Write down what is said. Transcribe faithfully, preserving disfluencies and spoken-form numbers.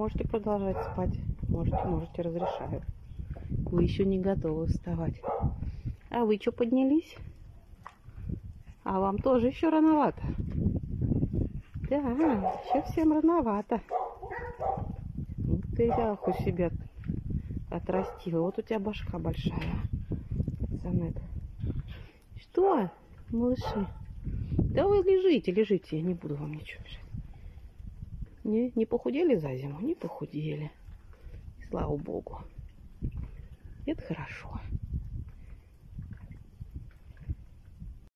Можете продолжать спать. Можете, можете, разрешаю. Вы еще не готовы вставать. А вы что, поднялись? А вам тоже еще рановато. Да, еще всем рановато. Ну, ты ляху себя отрастила. Вот у тебя башка большая. Санет. Что, малыши? Да вы лежите, лежите. Я не буду вам ничего мешать. Не, не похудели за зиму? Не похудели. Слава богу. Это хорошо.